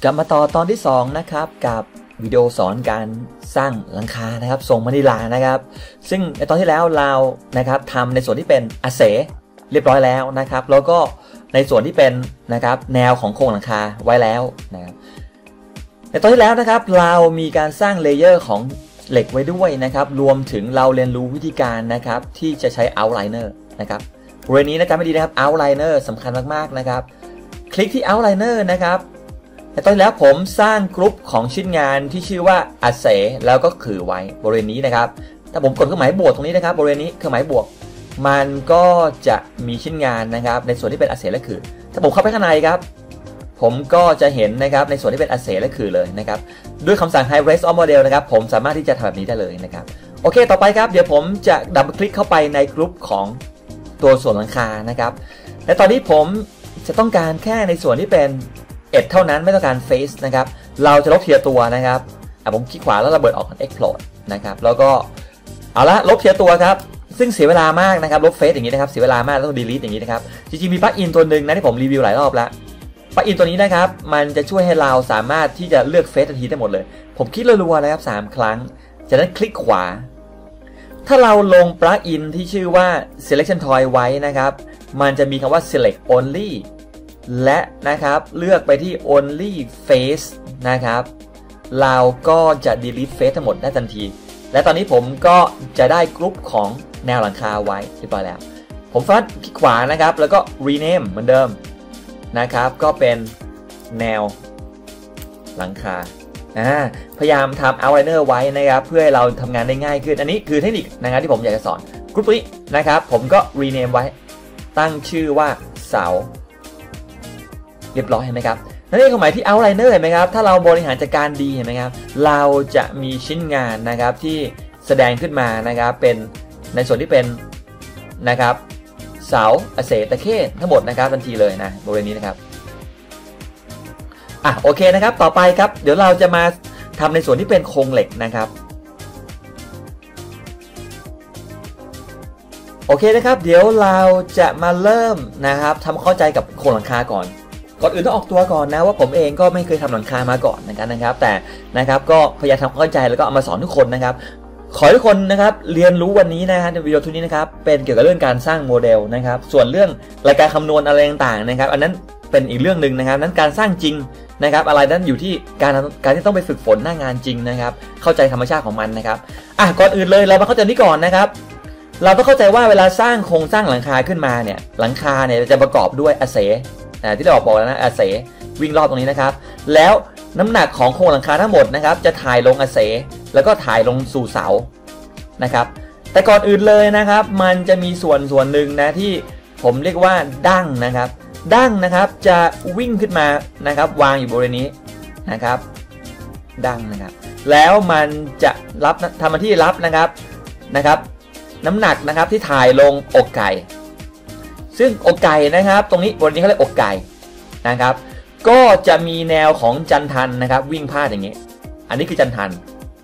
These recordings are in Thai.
กลับมาต่อตอนที่2นะครับกับวิดีโอสอนการสร้างหลังคานะครับทรงมะนิลานะครับซึ่งในตอนที่แล้วเรานะครับทำในส่วนที่เป็นอาเสเรียบร้อยแล้วนะครับแล้วก็ในส่วนที่เป็นนะครับแนวของโครงหลังคาไว้แล้วนะครับในตอนที่แล้วนะครับเรามีการสร้างเลเยอร์ของเหล็กไว้ด้วยนะครับรวมถึงเราเรียนรู้วิธีการนะครับที่จะใช้เอาท์ไลเนอร์นะครับบริเวณนี้นะครับไม่ดีนะครับเอาท์ไลเนอร์สำคัญมากๆนะครับคลิกที่เอาท์ไลเนอร์นะครับในตอนที่แล้วผมสร้างกรุ๊ปของชิ้นงานที่ชื่อว่าอาเสแล้วก็ขือไว้บริเวณนี้นะครับถ้าผมกดเครื่องหมายบวกตรงนี้นะครับบริเวณนี้เครื่องหมายบวกมันก็จะมีชิ้นงานนะครับในส่วนที่เป็นอาเสและขือถ้าผมเข้าไปข้างในครับผมก็จะเห็นนะครับในส่วนที่เป็นอาเสและขือเลยนะครับด้วยคำสั่ง High Res of Model นะครับผมสามารถที่จะทำแบบนี้ได้เลยนะครับโอเคต่อไปครับเดี๋ยวผมจะดับเบิลคลิกเข้าไปในกรุ๊ปของตัวส่วนหลังคานะครับและตอนนี้ผมจะต้องการแค่ในส่วนที่เป็นเท่านั้นไม่ต้องการ Face นะครับเราจะลบเทียตัวนะครับผมคลิกขวาแล้วระเบิดออกเป็น Explode นะครับแล้วก็เอาละลบเทียตัวครับซึ่งเสียเวลามากนะครับลบ Face อย่างนี้นะครับเสียเวลามากต้อง delete อย่างนี้นะครับจริงๆมีปลั๊กอินตัวหนึ่งนะที่ผมรีวิวหลายรอบแล้วปลั๊กอินตัวนี้นะครับมันจะช่วยให้เราสามารถที่จะเลือก Face ทันทีได้หมดเลยผมคลิกรัวๆนะครับ3 ครั้งจากนั้นคลิกขวาถ้าเราลงปลั๊กอินที่ชื่อว่า selection toy ไว้นะครับมันจะมีคำว่า select onlyและนะครับเลือกไปที่ only face นะครับเราก็จะ delete face ทั้งหมดได้ทันทีและตอนนี้ผมก็จะได้กรุ๊ปของแนวหลังคาไว้เรียบร้อยแล้วผมฟัดคลิกขวานะครับแล้วก็ rename เหมือนเดิมนะครับก็เป็นแนวหลังคาพยายามทำ outliner ไว้นะครับเพื่อให้เราทำงานได้ง่ายขึ้นอันนี้คือเทคนิคนะครับที่ผมอยากจะสอนกรุ๊ปนี้นะครับผมก็ rename ไว้ตั้งชื่อว่าเสาเรียบร้อยเห็นไหมครับนั่นเองความหมายที่ outliner เห็นไหมครับถ้าเราบริหารจัดการดีเห็นไหมครับเราจะมีชิ้นงานนะครับที่แสดงขึ้นมานะครับเป็นในส่วนที่เป็นนะครับเสาอาเสตะเข้ทั้งหมดนะครับทันทีเลยนะบริเวณนี้นะครับโอเคนะครับต่อไปครับเดี๋ยวเราจะมาทำในส่วนที่เป็นโครงเหล็กนะครับโอเคนะครับเดี๋ยวเราจะมาเริ่มนะครับทำเข้าใจกับโครงหลังคาก่อนอื่นต้องออกตัวก่อนนะว่าผมเองก็ไม่เคยทำหลังคามาก่อนนะครับแต่นะครับก็พยายามทำเข้าใจแล้วก็เอามาสอนทุกคนนะครับขอให้ทุกคนนะครับเรียนรู้วันนี้นะครับในวิดีโอทุกนี้นะครับเป็นเกี่ยวกับเรื่องการสร้างโมเดลนะครับส่วนเรื่องรายการคำนวณอะไรต่างๆนะครับอันนั้นเป็นอีกเรื่องหนึ่งนะครับนั้นการสร้างจริงนะครับอะไรนั้นอยู่ที่การที่ต้องไปฝึกฝนหน้างานจริงนะครับเข้าใจธรรมชาติของมันนะครับก่อนอื่นเลยเรามาเข้าใจนี้ก่อนนะครับเราต้องเข้าใจว่าเวลาสร้างโครงสร้างหลังคาขึ้นมาเนี่ยหลังคาเนี่ยจะประกอบด้วยอาเสที่เราบอกแล้วนะอาเสวิ่งรอบตรงนี้นะครับแล้วน้ำหนักของโครงหลังคาทั้งหมดนะครับจะถ่ายลงอาเสแล้วก็ถ่ายลงสู่เสานะครับแต่ก่อนอื่นเลยนะครับมันจะมีส่วนหนึ่งนะที่ผมเรียกว่าดั้งนะครับดั้งนะครับจะวิ่งขึ้นมานะครับวางอยู่บริเวณนี้นะครับดั้งนะครับแล้วมันจะรับทำหน้าที่รับนะครับน้ำหนักนะครับที่ถ่ายลงอกไก่ซึ่งอกไก่นะครับตรงนี้บนนี้เขาเรียกอกไก่นะครับก็จะมีแนวของจันทันนะครับวิ่งพาดอย่างนี้อันนี้คือจันทัน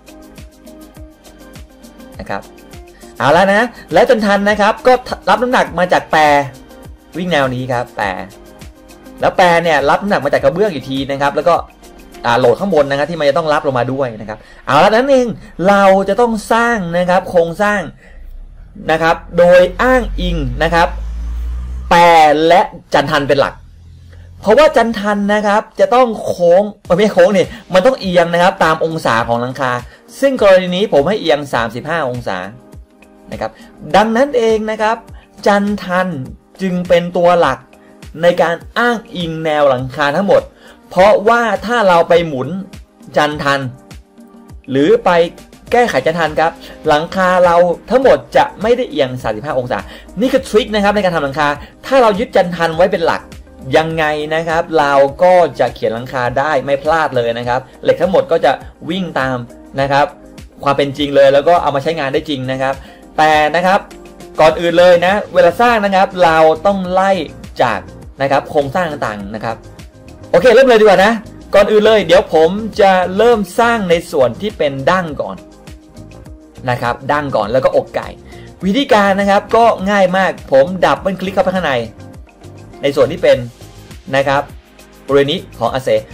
นะครับเอาแล้วนะและจันทันนะครับก็รับน้ำหนักมาจากแปรวิ่งแนวนี้ครับแปรแล้วแปรเนี่ยรับน้ำหนักมาจากกระเบื้องอีกทีนะครับแล้วก็โหลดข้างบนนะครับที่มันจะต้องรับลงมาด้วยนะครับเอาแล้วนั่นเองเราจะต้องสร้างนะครับโครงสร้างนะครับโดยอ้างอิงนะครับแปรและจันทันเป็นหลักเพราะว่าจันทันนะครับจะต้องโค้งไม่ใช่โค้งนี่มันต้องเอียงนะครับตามองศาของหลังคาซึ่งกรณีนี้ผมให้เอียง35องศานะครับดังนั้นเองนะครับจันทันจึงเป็นตัวหลักในการอ้างอิงแนวหลังคาทั้งหมดเพราะว่าถ้าเราไปหมุนจันทันหรือไปแก้ไขจันทันครับหลังคาเราทั้งหมดจะไม่ได้เอียง35องศานี่คือทริคนะครับในการทำหลังคาถ้าเรายึดจันทันไว้เป็นหลักยังไงนะครับเราก็จะเขียนหลังคาได้ไม่พลาดเลยนะครับเหล็กทั้งหมดก็จะวิ่งตามนะครับความเป็นจริงเลยแล้วก็เอามาใช้งานได้จริงนะครับแต่นะครับก่อนอื่นเลยนะเวลาสร้างนะครับเราต้องไล่จากนะครับโครงสร้างต่างๆนะครับโอเคเริ่มเลยดีกว่านะก่อนอื่นเลยเดี๋ยวผมจะเริ่มสร้างในส่วนที่เป็นดั้งก่อนนะครับดั้งก่อนแล้วก็อกไก่วิธีการนะครับก็ง่ายมากผมดับเบิลคลิกเข้าไปข้างในส่วนที่เป็นนะครับบริเวณนี้ของอาเส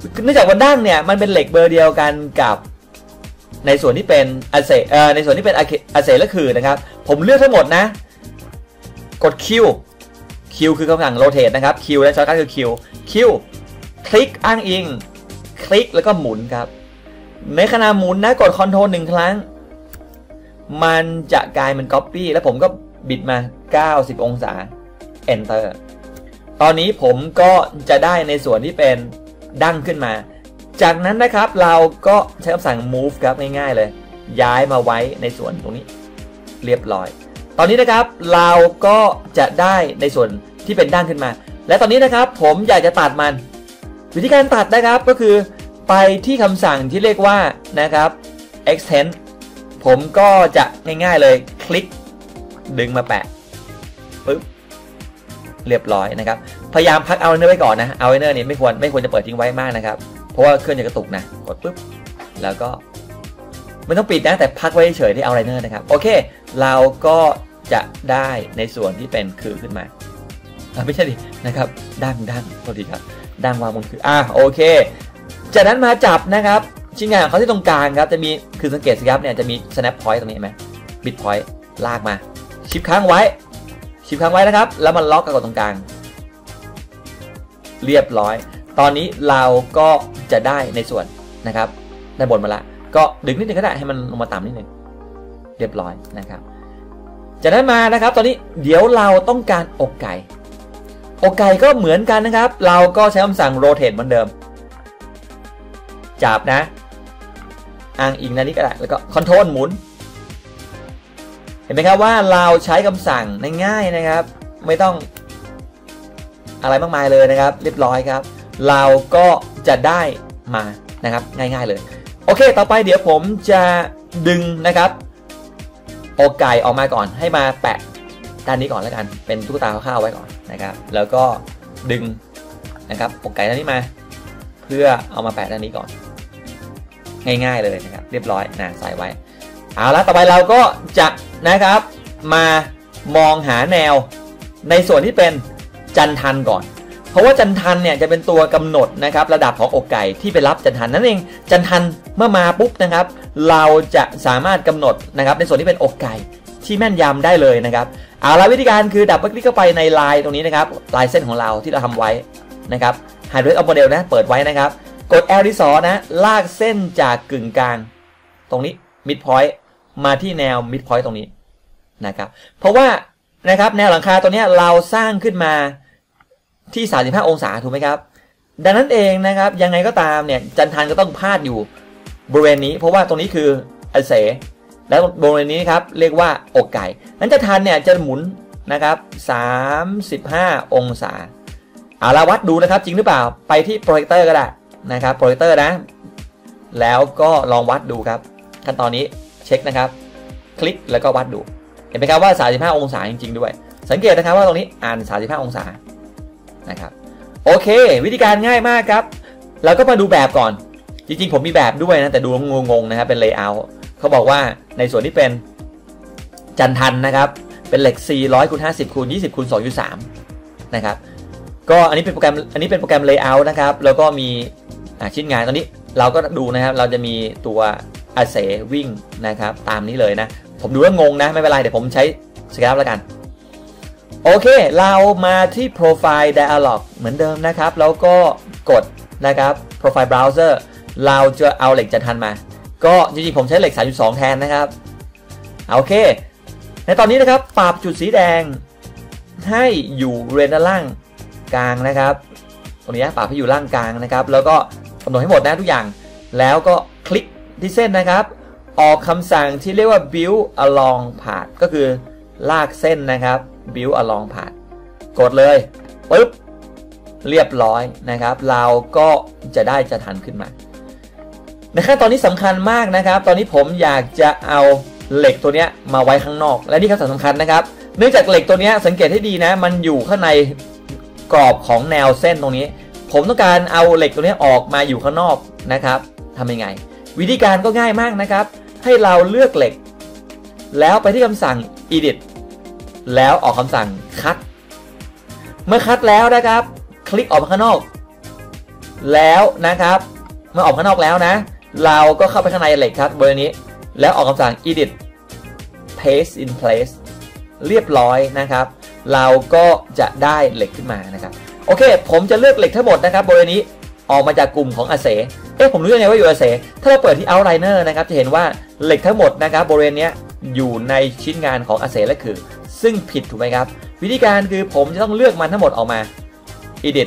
เนื่องจากว่าดั้งเนี่ยมันเป็นเหล็กเบอร์เดียวกันกับในส่วนที่เป็นอาเซในส่วนที่เป็นอาเซและคือนะครับผมเลือกทั้งหมดนะกด Q คือคำสั่ง rotate นะครับ Q และช็อตคัทคือ Q คลิกอ้างอิงคลิกแล้วก็หมุนครับในขณะหมุนนะกด Ctrl 1 ครั้งมันจะกลายเป็น Copy แล้วผมก็บิดมา90องศา Enter ตอนนี้ผมก็จะได้ในส่วนที่เป็นดั้งขึ้นมาจากนั้นนะครับเราก็ใช้คำสั่ง move ครับง่ายๆเลยย้ายมาไว้ในส่วนตรงนี้เรียบร้อยตอนนี้นะครับเราก็จะได้ในส่วนที่เป็นดั้งขึ้นมาและตอนนี้นะครับผมอยากจะตัดมันวิธีการตัดนะครับก็คือไปที่คำสั่งที่เรียกว่านะครับ extend ผมก็จะง่ายๆเลยคลิกดึงมาแปะปึ๊บเรียบร้อยนะครับพยายามพักเอาเนอร์ไว้ก่อนนะเอาเนอร์นี่ไม่ควรจะเปิดทิ้งไว้มากนะครับเพราะว่าเครื่องจะกระตุกนะกดปึ๊บแล้วก็ไม่ต้องปิดนะแต่พักไว้เฉยที่เอาไลเนอร์นะครับโอเคเราก็จะได้ในส่วนที่เป็นคือขึ้นมาไม่ใช่ดินะครับดั้งโทษทีครับดั้งวางบนคือโอเคจากนั้นมาจับนะครับชิ้นงานของเขาที่ตรงกลางครับจะมีคือสังเกตสิครับเนี่ยจะมี snap point ตรงนี้ไหม bit point ลากมาชิปค้างไว้นะครับแล้วมันล็อกกับตรงกลางเรียบร้อยตอนนี้เราก็จะได้ในส่วนนะครับได้บนมาละก็ดึงนิดนึงก็ได้ให้มันลงมาต่ำนิดนึงเรียบร้อยนะครับจากนั้นมานะครับตอนนี้เดี๋ยวเราต้องการอกไก่ก็เหมือนกันนะครับเราก็ใช้คำสั่ง rotate เหมือนเดิมจับนะอ้างอิงนั่นนี่ก็ได้แล้วก็ control หมุนเห็นไหมครับว่าเราใช้คำสั่งง่ายๆนะครับไม่ต้องอะไรมากมายเลยนะครับเรียบร้อยครับเราก็จะได้มานะครับง่ายๆเลยโอเคต่อไปเดี๋ยวผมจะดึงนะครับอกไก่ออกมาก่อนให้มาแปะด้านนี้ก่อนแล้วกันเป็นตุ๊กตาข้าวๆไว้ก่อนนะครับแล้วก็ดึงนะครับอกไก่ด้านนี้มาเพื่อเอามาแปะด้านนี้ก่อนง่ายๆเลยนะครับเรียบร้อยใส่ไว้เอาละต่อไปเราก็จะนะครับมามองหาแนวในส่วนที่เป็นจันทันก่อนเพราะว่าจันทันเนี่ยจะเป็นตัวกำหนดนะครับระดับของอกไก่ที่ไปรับจันทันนั่นเองจันทันเมื่อมาปุ๊บนะครับเราจะสามารถกำหนดนะครับในส่วนที่เป็นอกไก่ที่แม่นยำได้เลยนะครับเอาละวิธีการคือดับเบิลคลิกเข้าไปในลายตรงนี้นะครับลายเส้นของเราที่เราทำไว้นะครับไฮเดรตออฟโมเดลนะเปิดไว้นะครับกด L ที่2นะลากเส้นจากกึ่งกลางตรงนี้ mid point มาที่แนว mid point ตรงนี้นะครับเพราะว่านะครับแนวหลังคาตัวนี้เราสร้างขึ้นมาที่35องศาถูกไหมครับดังนั้นเองนะครับยังไงก็ตามเนี่ยจันทันก็ต้องพาดอยู่บริเวณนี้เพราะว่าตรงนี้คืออาเสแล้วบริเวณนี้ครับเรียกว่าอกไก่นั้นจันทันเนี่ยจะหมุนนะครับ35องศาเอาละวัดดูนะครับจริงหรือเปล่าไปที่โปรเจคเตอร์ก็ได้นะครับโปรเจคเตอร์นะแล้วก็ลองวัดดูครับขั้นตอนนี้เช็คนะครับคลิกแล้วก็วัดดูเห็นไหมครับว่า35องศาจริงๆด้วยสังเกตนะครับว่าตรงนี้อ่าน35องศานะครับโอเควิธีการง่ายมากครับเราก็มาดูแบบก่อนจริงๆผมมีแบบด้วยนะแต่ดูงงๆนะครับเป็น layout เขาบอกว่าในส่วนที่เป็นจันทันนะครับเป็นเหล็ก 400 คูณ 50 คูณ 20 คูณ 2.3 นะครับก็อันนี้เป็นโปรแกรม layout นะครับแล้วก็มีชิ้นงานตอนนี้เราก็ดูนะครับเราจะมีตัวอาเสวิ่งนะครับตามนี้เลยนะผมดูว่างงนะไม่เป็นไรเดี๋ยวผมใช้สครับแล้วกันโอเคเรามาที่ Profile Dialog เหมือนเดิมนะครับแล้วก็กดนะครับ Profile Browser เราจะเอาเหล็กจันทันมาก็จริงๆผมใช้เหล็ก 3.2 แทนนะครับโอเคในตอนนี้นะครับปรับจุดสีแดงให้อยู่บริเวณด้านล่างกลางนะครับตรงนี้ปรับให้อยู่ล่างกลางนะครับแล้วก็กำหนดให้หมดนะทุกอย่างแล้วก็คลิกที่เส้นนะครับออกคำสั่งที่เรียกว่า build along path ก็คือลากเส้นนะครับ build along path กดเลยปึ๊บเรียบร้อยนะครับเราก็จะได้จันทันขึ้นมาในขั้นตอนนี้สำคัญมากนะครับตอนนี้ผมอยากจะเอาเหล็กตัวนี้มาไว้ข้างนอกและนี่คือสำคัญนะครับเนื่องจากเหล็กตัวนี้สังเกตให้ดีนะมันอยู่ข้างในกรอบของแนวเส้นตรงนี้ผมต้องการเอาเหล็กตัวนี้ออกมาอยู่ข้างนอกนะครับทำยังไงวิธีการก็ง่ายมากนะครับให้เราเลือกเหล็กแล้วไปที่คำสั่ง edit แล้วออกคำสั่ง cut เมื่อ cut แล้วนะครับคลิกออกมาข้างนอกแล้วนะครับเมื่อออกข้างนอกแล้วนะเราก็เข้าไปข้างในเหล็กครับบริเวณนี้แล้วออกคำสั่ง edit paste in place เรียบร้อยนะครับเราก็จะได้เหล็กขึ้นมานะครับโอเคผมจะเลือกเหล็กทั้งหมดนะครับบริเวณนี้ออกมาจากกลุ่มของอาเซผมรู้ยังไงว่าอยู่อาเซถ้าเราเปิดที่ outliner นะครับจะเห็นว่าเหล็กทั้งหมดนะครับบริเวณนี้อยู่ในชิ้นงานของอาเซและคือซึ่งผิดถูกไหมครับวิธีการคือผมจะต้องเลือกมันทั้งหมดออกมา edit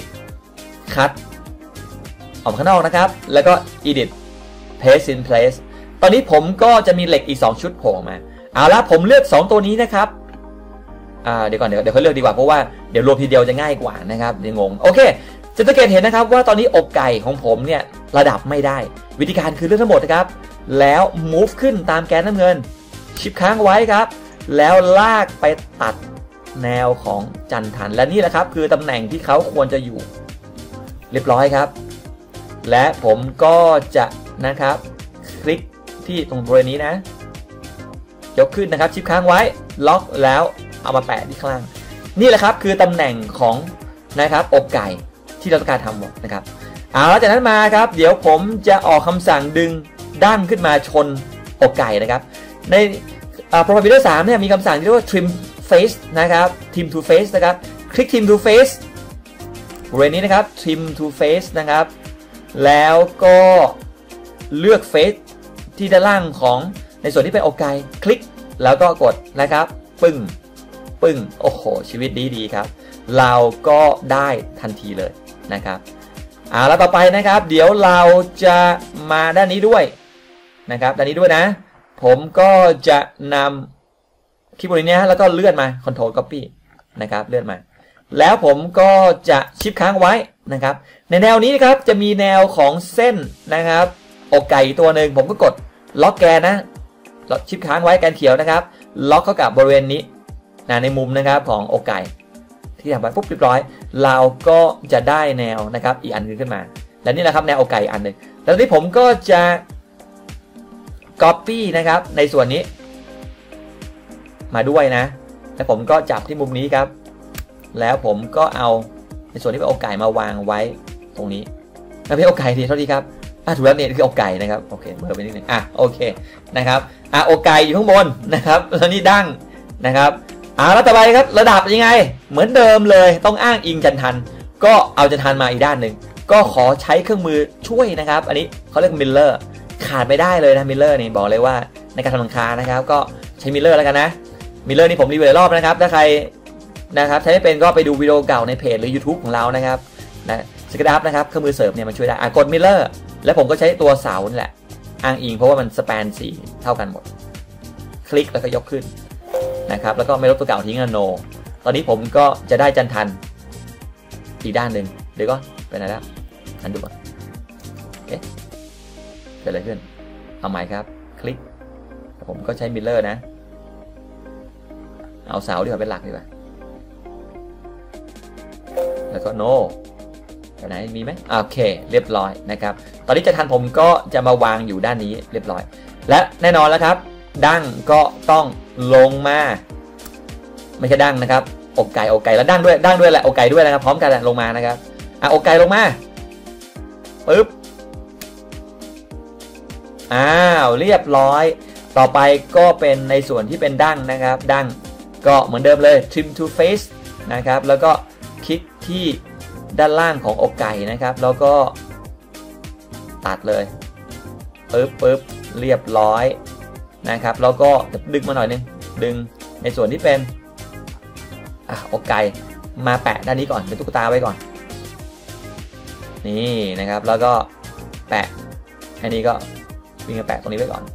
cut ออกมาข้างนอกนะครับแล้วก็ edit paste in place ตอนนี้ผมก็จะมีเหล็กอีก2ชุดโผล่มาเอาละผมเลือก2ตัวนี้นะครับเดี๋ยวก่อนเดี๋ยวเขาเลือกดีกว่าเพราะว่าเดี๋ยวรวมทีเดียวจะง่ายกว่านะครับเดี๋ยวงงโอเคจะสังเกตเห็นนะครับว่าตอนนี้อกไก่ของผมเนี่ยระดับไม่ได้วิธีการคือเลือกทั้งหมดนะครับแล้ว move ขึ้นตามแกนน้ำเงินชิปค้างไว้ครับแล้วลากไปตัดแนวของจันทันและนี่แหละครับคือตำแหน่งที่เขาควรจะอยู่เรียบร้อยครับและผมก็จะนะครับคลิกที่ตรงบริเวณนี้นะยกขึ้นนะครับชิปค้างไว้ล็อกแล้วเอามาแปะที่ข้างล่างนี่แหละครับคือตำแหน่งของนะครับอกไก่ที่เราต้องการทำหมดนะครับแล้วจากนั้นมาครับเดี๋ยวผมจะออกคำสั่งดึงดั้งขึ้นมาชนอกไก่นะครับในProfile Builder 3เนี่ยมีคำสั่งที่เรียกว่า trim face นะครับ trim to face นะครับคลิก trim to face บริเวณนี้นะครับ trim to face นะครับแล้วก็เลือก face ที่ด้านล่างของในส่วนที่เป็นอกไก่คลิกแล้วก็กดนะครับปึ้งโอ้โหชีวิตดีครับเราก็ได้ทันทีเลยนะครับแล้วต่อไปนะครับเดี๋ยวเราจะมาด้านนี้ด้วยนะครับด้านนี้ด้วยนะผมก็จะนำคลิปบนนี้แล้วก็เลื่อนมา Ctrl Copy นะครับเลื่อนมาแล้วผมก็จะชิปค้างไว้นะครับในแนวนี้นะครับจะมีแนวของเส้นนะครับอกไก่ตัวหนึ่งผมก็กดล็อกแกนนะชิปค้างไว้แกนเขียวนะครับล็อกเข้ากับบริเวณนี้ในมุมนะครับของอกไก่ที่ทำไปปุ๊บเรียบร้อยเราก็จะได้แนวนะครับอีกอันนึงขึ้นมาและนี่แหละครับแนวอกไก่อันหนึ่งแล้วทีนี้ผมก็จะ Copy นะครับในส่วนนี้มาด้วยนะแล้วผมก็จับที่มุมนี้ครับแล้วผมก็เอาในส่วนที่เป็นอกไก่มาวางไว้ตรงนี้ไม่ใช่อกไก่ทีเท่าที่ครับถูกแล้วเนี่ยคืออกไก่นะครับโอเคเบอร์ไปนิดนึงโอเคนะครับอกไก่อยู่ข้างบนนะครับแล้วนี่ดั้งนะครับแล้วต่อไปครับระดับยังไงเหมือนเดิมเลยต้องอ้างอิงจันทันก็เอาจันทันมาอีกด้านหนึ่งก็ขอใช้เครื่องมือช่วยนะครับอันนี้เขาเรียกมิลเลอร์ขาดไม่ได้เลยนะมิลเลอร์นี่บอกเลยว่าในการทำหลังคานะครับก็ใช้มิลเลอร์แล้วกันนะมิลเลอร์นี่ผมรีวิวหลายรอบนะครับถ้าใครนะครับใช้ไม่เป็นก็ไปดูวิดีโอเก่าในเพจหรือ YouTube ของเรานะครับสเก็ตอัพนะครับเครื่องมือเสริมเนี่ยมันช่วยได้กดมิลเลอร์แล้วผมก็ใช้ตัวเสานี่แหละอ้างอิงเพราะว่ามันสแปนสีเท่ากันหมดคลิกแล้วก็ยกขึ้นนะครับแล้วก็ไม่ลบตัวเก่าทิ้งโนตอนนี้ผมก็จะได้จันทันอีกด้านหนึ่งเดี๋ยวก็เป็นอะไรแล้วอันดูก่อนเกิดอะไรขึ้นเอาใหม่ครับคลิกผมก็ใช้มิลเลอร์นะเอาเสาดีกว่าเป็นหลักดีกว่าแล้วก็โนไปไหนมีไหมโอเคเรียบร้อยนะครับตอนนี้จันทันผมก็จะมาวางอยู่ด้านนี้เรียบร้อยและแน่นอนแล้วครับดั้งก็ต้องลงมาไม่ใช่ดั้งนะครับอกไก่แล้วดั้งด้วยแหละอกไก่ด้วยนะครับพร้อมกันลงมานะครับอกไก่ลงมาปึ๊บเรียบร้อยต่อไปก็เป็นในส่วนที่เป็นดั้งนะครับดั้งก็เหมือนเดิมเลย trim to face นะครับแล้วก็คลิกที่ด้านล่างของอกไก่นะครับแล้วก็ตัดเลยปึ๊บเรียบร้อยนะครับแล้วก็ดึงมาหน่อยนึงดึงในส่วนที่เป็นอกไก่มาแปะด้านนี้ก่อนเป็นตุ๊กตาไว้ก่อนนี่นะครับแล้วก็แปะอันนี้ก็วิ่งมาแปะตรงนี้ไว้ก่อน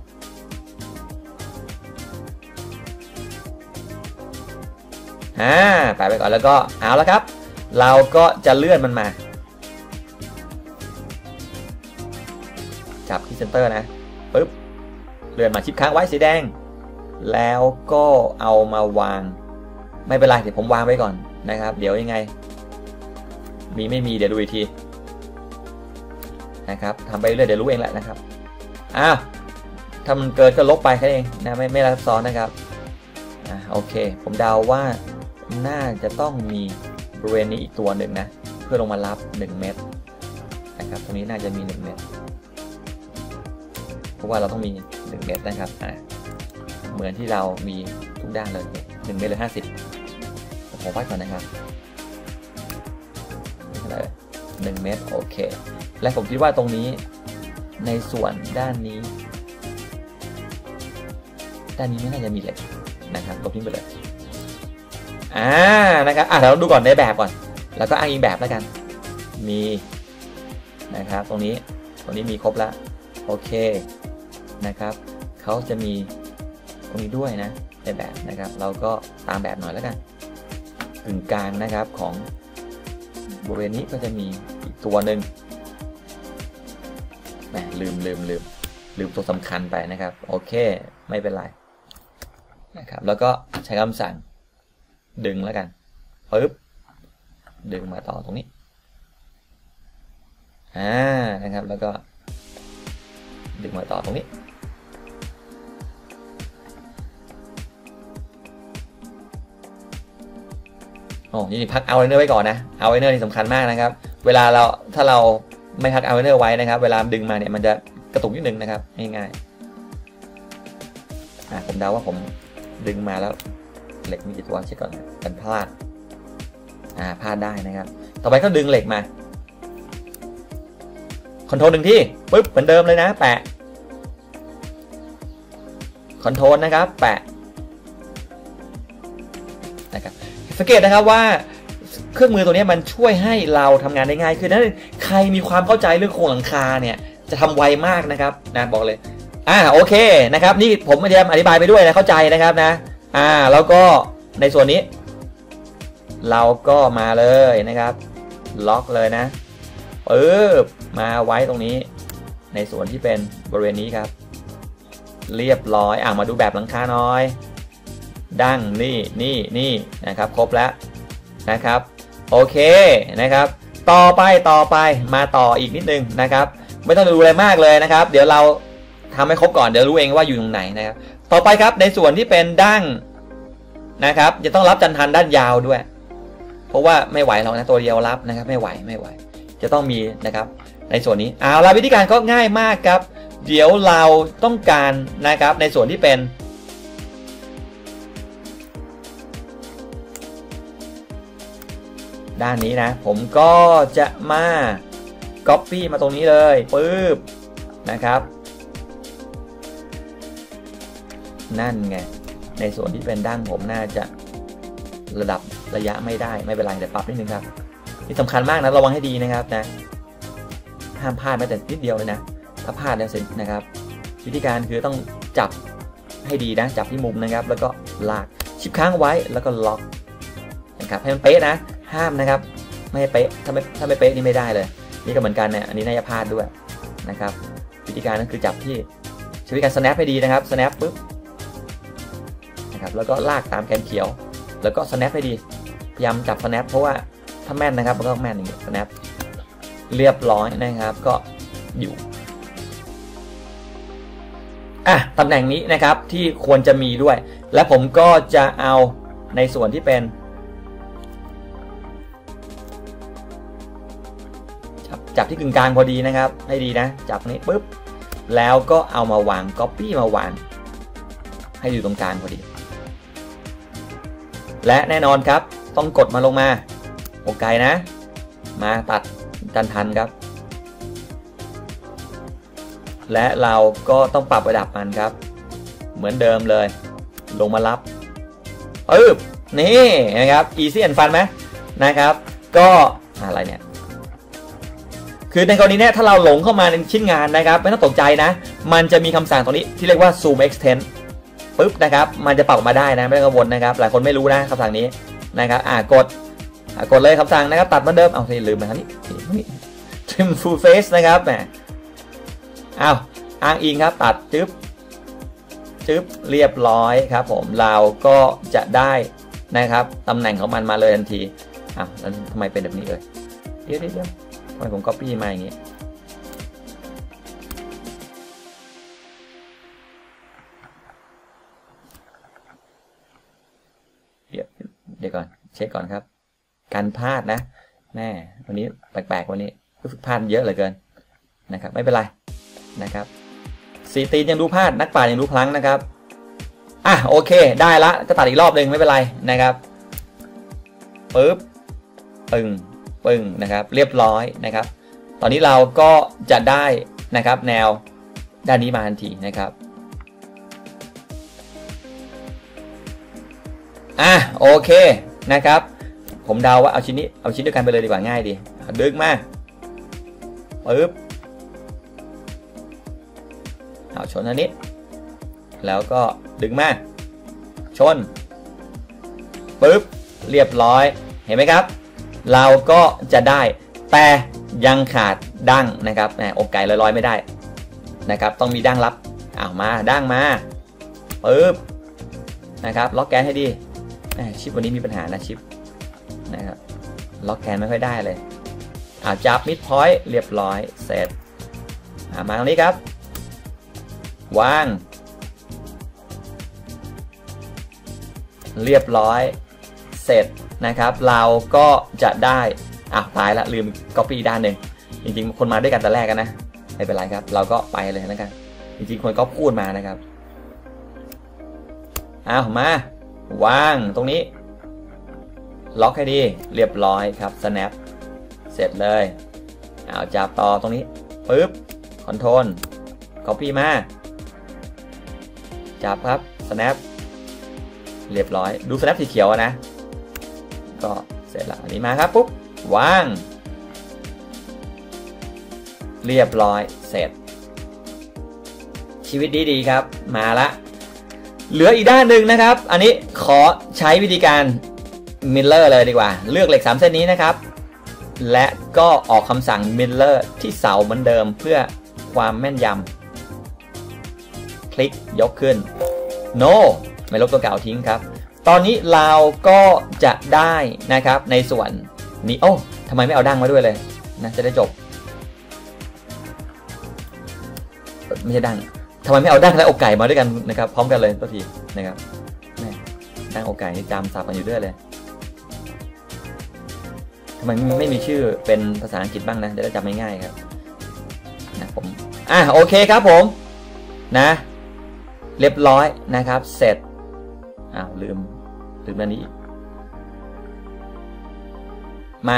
แปะไปก่อนแล้วก็เอาแล้วครับเราก็จะเลื่อนมันมาจับที่เซนเตอร์นะปึ๊บเลื่อนมาชิปค้างไว้สีแดงแล้วก็เอามาวางไม่เป็นไรเดี๋ยวผมวางไว้ก่อนนะครับเดี๋ยวยังไงมีไม่มีเดี๋ยวดูอีกทีนะครับทำไปเรื่อยเดี๋ยวรู้เองแหละนะครับถ้ามันเกินก็ลบไปแค่เองนะไม่ซับซ้อนนะครับโอเคผมเดาว่าน่าจะต้องมีบริเวณนี้อีกตัวหนึ่งนะเพื่อลงมารับ1 เมตรนะนะครับตรงนี้น่าจะมี1 เมตรเพราะว่าเราต้องมี1 เมตรนะครับเหมือนที่เรามีทุกด้านเลย1 เมตรหรือ50ผมวัดก่อนนะครับ1 เมตรโอเคและผมคิดว่าตรงนี้ในส่วนด้านนี้ไม่น่าจะมีเหล็กนะครับลบทิ้งไปเลยนะครับเราดูก่อนในแบบก่อนแล้วก็อ้างอิงแบบแล้วกันมีนะครับตรงนี้มีครบแล้วโอเคนะครับเขาจะมีตรงนี้ด้วยนะในแบบนะครับเราก็ตามแบบหน่อยแล้วกันกึ่งกลางนะครับของบริเวณนี้ก็จะมีอีกตัวหนึ่งลืมตัวสำคัญไปนะครับโอเคไม่เป็นไรนะครับแล้วก็ใช้คำสั่งดึงแล้วกันปึ๊บดึงมาต่อตรงนี้นะครับแล้วก็ดึงมาต่อตรงนี้นี่พักเอาไวเนอร์ไว้ก่อนนะเอาไวเนอร์นี่สำคัญมากนะครับเวลาถ้าเราไม่พักเอาไวเนอร์ไว้นะครับเวลาดึงมาเนี่ยมันจะกระตุกนิดนึงนะครับง่ายๆผมเดาว่าผมดึงมาแล้วเหล็กมีกี่ตัวเช็คก่อนกันพลาดพลาดได้นะครับต่อไปก็ดึงเหล็กมาคอนโทรล1 ที่ปึ๊บเหมือนเดิมเลยนะแปะคอนโทรลนะครับแปะนะครับสังเกตนะครับว่าเครื่องมือตัวนี้มันช่วยให้เราทำงานได้ง่ายขึ้นนั้นใครมีความเข้าใจเรื่องโครงหลังคาเนี่ยจะทำไวมากนะครับบอกเลยโอเคนะครับนี่ผมพยายามอธิบายไปด้วยนะเข้าใจนะครับนะแล้วก็ในส่วนนี้เราก็มาเลยนะครับล็อกเลยนะมาไว้ตรงนี้ในส่วนที่เป็นบริเวณนี้ครับเรียบร้อยมาดูแบบหลังคาน้อยดั้งนี่นะครับครบแล้วนะครับโอเคนะครับต่อไปมาต่ออีกนิดนึงนะครับไม่ต้องดูอะไรมากเลยนะครับเดี๋ยวเราทำให้ครบก่อนเดี๋ยวรู้เองว่าอยู่ตรงไหนนะครับต่อไปครับในส่วนที่เป็นดั้งนะครับจะต้องรับจันทันด้านยาวด้วยเพราะว่าไม่ไหวหรอกนะตัวเดียวรับนะครับไม่ไหวจะต้องมีนะครับในส่วนนี้ละวิธีการก็ง่ายมากครับเดี๋ยวเราต้องการนะครับในส่วนที่เป็นด้านนี้นะผมก็จะมา copy มาตรงนี้เลยปึ๊บนะครับนั่นไงในส่วนที่เป็นดั้งผมน่าจะระยะไม่เป็นไรแต่ปรับนิดนึงครับนี่สำคัญมากนะระวังให้ดีนะครับนะห้ามพลาดแม้แต่นิดเดียวเลยนะถ้าพลาดแล้วเสร็จนะครับวิธีการคือต้องจับให้ดีนะจับที่มุมนะครับแล้วก็ลากชิปค้างไว้แล้วก็ล็อกนะครับให้มันเป๊ะนะห้ามนะครับไม่ให้เป๊ะถ้าไม่เป๊ะนี่ไม่ได้เลยนี่ก็เหมือนกันเนี่ยอันนี้น่าจะพลาดด้วยนะครับวิธีการนั้นคือจับที่ใช้วิธีการ snap ให้ดีนะครับ snap ปุ๊บนะครับแล้วก็ลากตามแกนเขียวแล้วก็ snap ให้ดีพยายามจับ snap เพราะว่าถ้าแม่นนะครับมันก็แม่นอย่างนี้ snap เรียบร้อยนะครับก็อยู่ตำแหน่งนี้นะครับที่ควรจะมีด้วยและผมก็จะเอาในส่วนที่เป็นจับที่กึ่งกลางพอดีนะครับให้ดีนะจับนี้ปุ๊บแล้วก็เอามาวาง copy มาวางให้อยู่ตรงกลางพอดีและแน่นอนครับต้องกดมาลงมาโอเคนะมาตัดจันทันครับและเราก็ต้องปรับระดับมันครับเหมือนเดิมเลยลงมารับนี่นะครับ easy and fun ไหมนะครับก็อะไรเนี่ยคือในกรณีนี้ถ้าเราหลงเข้ามาในชิ้นงานนะครับไม่ต้องตกใจนะมันจะมีคำสั่งตรงนี้ที่เรียกว่า zoom extend ปึ๊บนะครับมันจะปรับมาได้นะไม่ต้องกังวลนะครับหลายคนไม่รู้นะคำสั่งนี้นะครับกดเลยคำสั่งนะครับตัดเหมือนเดิมเอาลืมไปครับนี่ trim full face นะครับแหมอ้างอิงครับตัดจึ๊บเรียบร้อยครับผมเราก็จะได้นะครับตำแหน่งของมันมาเลยทันทีแล้วทำไมเป็นแบบนี้เลยเดี๋ยวทำไมผม copy มาอย่างนี้เดี๋ยวก่อนเช็คก่อนครับการพลาดนะแม่วันนี้แปลกๆวันนี้พลาดเยอะเหลือเกินนะครับไม่เป็นไรนะครับ4 ตีนยังดูพลาดนักป่ายังดูพลั้งนะครับโอเคได้ละก็ตัดอีกรอบหนึ่งไม่เป็นไรนะครับปึ๊บปึ้งนะครับเรียบร้อยนะครับตอนนี้เราก็จะได้นะครับแนวด้านนี้มาทันทีนะครับโอเคนะครับผมเดาว่าเอาชิ้นนี้เอาชิ้นเดียวกันไปเลยดีกว่าง่ายดีดึงมาปึ๊บเอาชนอันนี้แล้วก็ดึงมาชนปึ๊บเรียบร้อยเห็นไหมครับเราก็จะได้แต่ยังขาดดั้งนะครับอกไก่ลอยๆไม่ได้นะครับต้องมีดั้งรับมาดั้งมาปึ๊บนะครับล็อกแกนให้ดีชิปวันนี้มีปัญหานะชิปนะครับล็อกแกนไม่ค่อยได้เลยจับมิดพอยต์เรียบร้อยเสร็จมาตรงนี้ครับวางเรียบร้อยเสร็จนะครับเราก็จะได้ตายละลืมก๊อปปี้ด้านหนึ่งจริงๆคนมาด้วยกันแต่แรกกันนะไม่เป็นไรครับเราก็ไปเลยนะครับจริงๆคนก็พูดมานะครับมาวางตรงนี้ล็อกให้ดีเรียบร้อยครับ snap เสร็จเลยจับต่อตรงนี้ปึ๊บคอนโทรล copy มาจับครับ snap เรียบร้อยดู snap สีเขียวนะก็เสร็จแล้วอันนี้มาครับปุ๊บวางเรียบร้อยเสร็จชีวิตดีๆครับมาละเหลืออีกด้านหนึ่งนะครับอันนี้ขอใช้วิธีการมิลเลอร์เลยดีกว่าเลือกเหล็ก3เส้นนี้นะครับและก็ออกคำสั่งมิลเลอร์ที่เสาเหมือนเดิมเพื่อความแม่นยำคลิกยกขึ้น no ไม่ลบตัวเก่าทิ้งครับตอนนี้เราก็จะได้นะครับในส่วนนี้ทำไมไม่เอาดั้งมาด้วยเลยนะจะได้จบไม่ใช่ดั้งทำไมไม่เอาดั้งและอกไก่มาด้วยกันนะครับพร้อมกันเลยตัวทีนะครับดั้งอกไก่นี่จำสับกันอยู่ด้วยเลยทำไมไม่มีชื่อเป็นภาษาอังกฤษบ้างนะจะได้จำง่ายๆครับนะผมโอเคครับผมนะเรียบร้อยนะครับเสร็จลืมอันนี้มา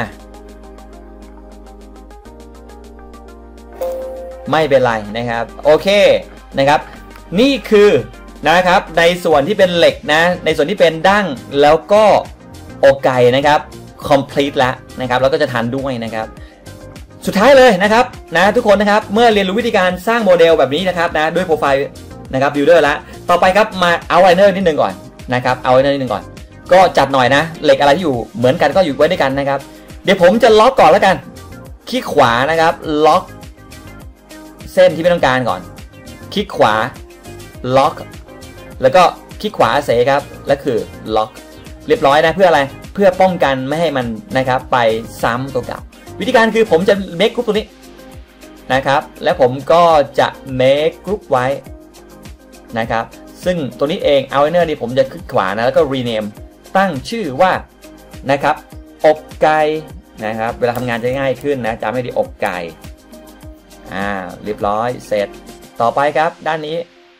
ไม่เป็นไรนะครับโอเคนะครับนี่คือนะครับในส่วนที่เป็นเหล็กนะในส่วนที่เป็นดั้งแล้วก็อกไก่นะครับ complete แล้วนะครับแล้วก็จะทันด้วยนะครับสุดท้ายเลยนะครับนะทุกคนนะครับเมื่อเรียนรู้วิธีการสร้างโมเดลแบบนี้นะครับนะด้วยโปรไฟล์นะครับ builder แล้วต่อไปครับมา outliner นิดนึงก่อนนะครับoutliner นิดนึงก่อนก็จัดหน่อยนะเหล็กอะไรที่อยู่เหมือนกันก็อยู่ไว้ด้วยกันนะครับเดี๋ยวผมจะล็อกก่อนแล้วกันคลิกขวานะครับล็อกเส้นที่ไม่ต้องการก่อนคลิกขวาล็อกแล้วก็คลิกขวาเสครับและคือล็อกเรียบร้อยนะเพื่ออะไรเพื่อป้องกันไม่ให้มันนะครับไปซ้ำตัวเก่าวิธีการคือผมจะเมคกรุ๊ปตัวนี้นะครับแล้วผมก็จะเมคกรุ๊ปไว้นะครับซึ่งตัวนี้เอง outliner นี่ผมจะคลิกขวานะแล้วก็ rename ตั้งชื่อว่านะครับอกไก่นะครับเวลาทำงานจะง่ายขึ้นนะจำให้ดีอกไก่เรียบร้อยเสร็จต่อไปครับด้านนี้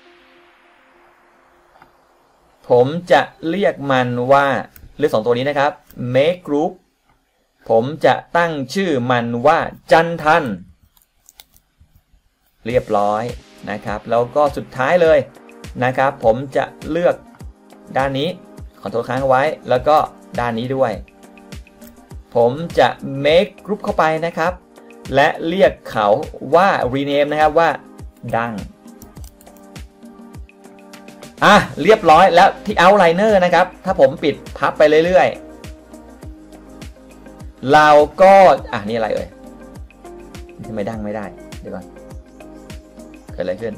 ผมจะเรียกมันว่าเลือก2ตัวนี้นะครับ make group ผมจะตั้งชื่อมันว่าจันทันเรียบร้อยนะครับแล้วก็สุดท้ายเลยนะครับผมจะเลือกด้านนี้คอนโทรลค้างไว้แล้วก็ด้านนี้ด้วยผมจะ make group เข้าไปนะครับและเรียกเขาว่า rename นะครับว่าดังเรียบร้อยแล้วที่ outliner นะครับถ้าผมปิดพับไปเรื่อยๆเราก็นี่อะไรเอ่ยทำไมดังไม่ได้เดี๋ยวก่อนเกิดอะไรขึ้น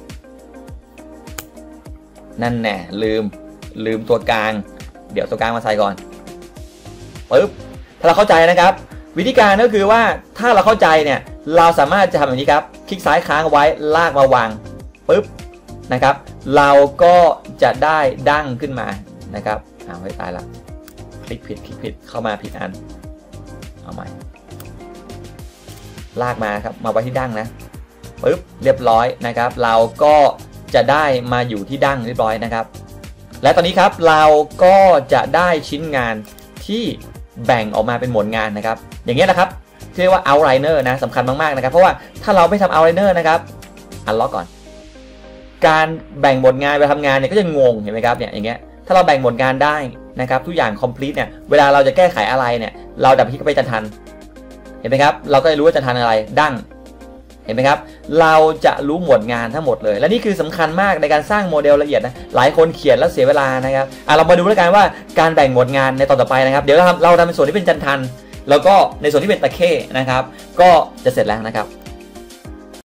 นั่นแน่ลืมตัวกลางเดี๋ยวตัวกลางมาใส่ก่อนปึ๊บถ้าเราเข้าใจนะครับวิธีการก็คือว่าถ้าเราเข้าใจเนี่ยเราสามารถจะทำแบบนี้ครับคลิกซ้ายค้างไว้ลากมาวางปึ๊บนะครับเราก็จะได้ดั้งขึ้นมานะครับให้ตายละคลิกผิดเข้ามาผิดอันเอาใหม่ลากมาครับมาไว้ที่ดั้งนะปึ๊บเรียบร้อยนะครับเราก็จะได้มาอยู่ที่ดั้งเรียบร้อยนะครับและตอนนี้ครับเราก็จะได้ชิ้นงานที่แบ่งออกมาเป็นหมวดงานนะครับอย่างเงี้ยนะครับเรียกว่า outliner นะสำคัญมากๆนะครับเพราะว่าถ้าเราไม่ทำ outliner นะครับอันล็อกก่อนการแบ่งหมวดงานไปทำงานเนี่ยก็จะงงเห็นไหมครับเนี่ยอย่างเงี้ยถ้าเราแบ่งหมวดงานได้นะครับทุกอย่าง complete เนี่ยเวลาเราจะแก้ไขอะไรเนี่ยเราดับคลิกไปจันทันเห็นไหมครับเราก็จะรู้ว่าจันทันอะไรดั้งเห็นไหมครับเราจะรู้หมวดงานทั้งหมดเลยและนี่คือสำคัญมากในการสร้างโมเดลละเอียดนะหลายคนเขียนแล้วเสียเวลานะครับเรามาดูแล้วกันว่าการแบ่งหมวดงานในตอนต่อไปนะครับเดี๋ยวเราทำในส่วนที่เป็นจันทันแล้วก็ในส่วนที่เป็นตะเข้นะครับก็จะเสร็จแล้วนะครับ